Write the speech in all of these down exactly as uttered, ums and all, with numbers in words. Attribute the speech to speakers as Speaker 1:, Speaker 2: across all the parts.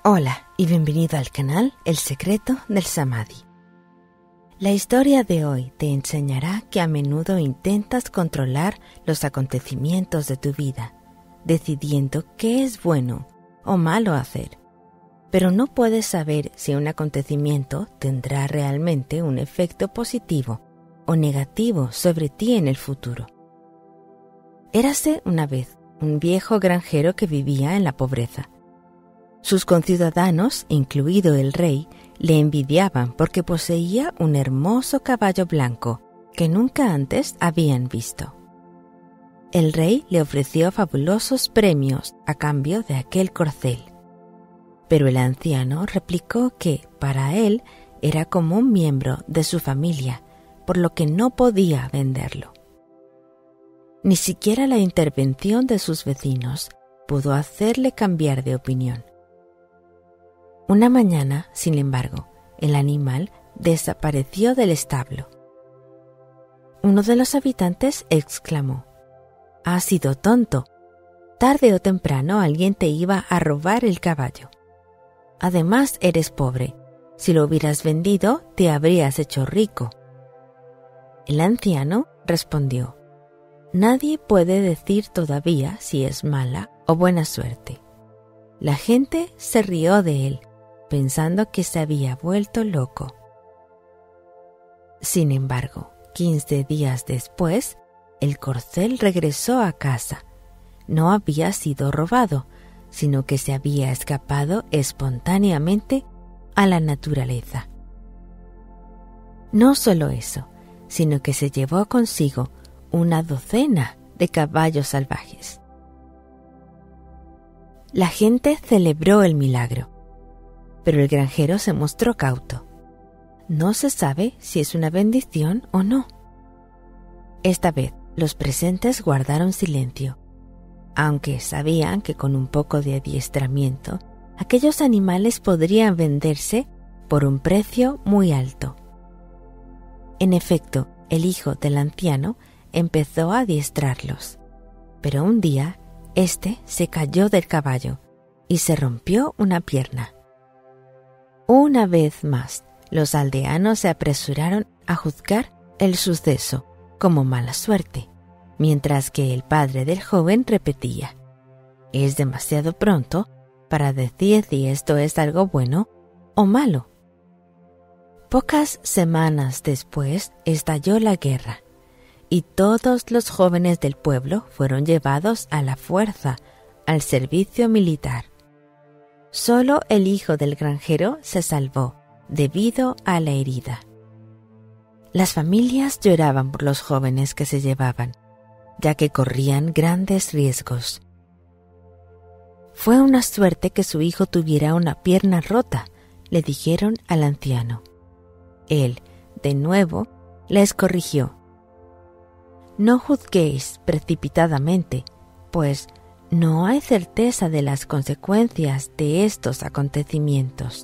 Speaker 1: Hola y bienvenido al canal El Secreto del Samadhi. La historia de hoy te enseñará que a menudo intentas controlar los acontecimientos de tu vida, decidiendo qué es bueno o malo hacer, pero no puedes saber si un acontecimiento tendrá realmente un efecto positivo o negativo sobre ti en el futuro. Érase una vez un viejo granjero que vivía en la pobreza. Sus conciudadanos, incluido el rey, le envidiaban porque poseía un hermoso caballo blanco que nunca antes habían visto. El rey le ofreció fabulosos premios a cambio de aquel corcel, pero el anciano replicó que, para él, era como un miembro de su familia, por lo que no podía venderlo. Ni siquiera la intervención de sus vecinos pudo hacerle cambiar de opinión. Una mañana, sin embargo, el animal desapareció del establo. Uno de los habitantes exclamó: «Has sido tonto. Tarde o temprano alguien te iba a robar el caballo. Además, eres pobre. Si lo hubieras vendido, te habrías hecho rico». El anciano respondió: «Nadie puede decir todavía si es mala o buena suerte». La gente se rió de él, pensando que se había vuelto loco. Sin embargo, quince días después, el corcel regresó a casa. No había sido robado, sino que se había escapado espontáneamente a la naturaleza. No solo eso, sino que se llevó consigo una docena de caballos salvajes. La gente celebró el milagro, pero el granjero se mostró cauto. No se sabe si es una bendición o no. Esta vez los presentes guardaron silencio, aunque sabían que con un poco de adiestramiento aquellos animales podrían venderse por un precio muy alto. En efecto, el hijo del anciano empezó a adiestrarlos, pero un día éste se cayó del caballo y se rompió una pierna. Una vez más, los aldeanos se apresuraron a juzgar el suceso como mala suerte, mientras que el padre del joven repetía: «Es demasiado pronto para decir si esto es algo bueno o malo». Pocas semanas después estalló la guerra, y todos los jóvenes del pueblo fueron llevados a la fuerza al servicio militar. Solo el hijo del granjero se salvó debido a la herida. Las familias lloraban por los jóvenes que se llevaban, ya que corrían grandes riesgos. «Fue una suerte que su hijo tuviera una pierna rota», le dijeron al anciano. Él, de nuevo, les corrigió: «No juzguéis precipitadamente, pues no hay certeza de las consecuencias de estos acontecimientos».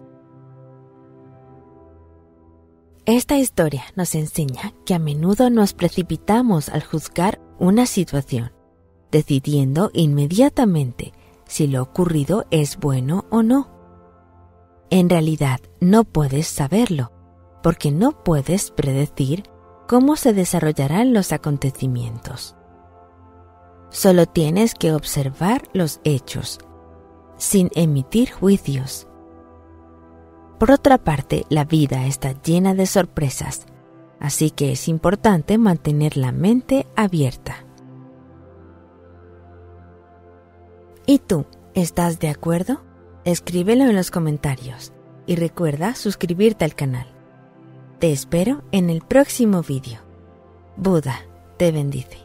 Speaker 1: Esta historia nos enseña que a menudo nos precipitamos al juzgar una situación, decidiendo inmediatamente si lo ocurrido es bueno o no. En realidad, no puedes saberlo, porque no puedes predecir cómo se desarrollarán los acontecimientos. Solo tienes que observar los hechos, sin emitir juicios. Por otra parte, la vida está llena de sorpresas, así que es importante mantener la mente abierta. ¿Y tú, estás de acuerdo? Escríbelo en los comentarios y recuerda suscribirte al canal. Te espero en el próximo vídeo. Buda te bendice.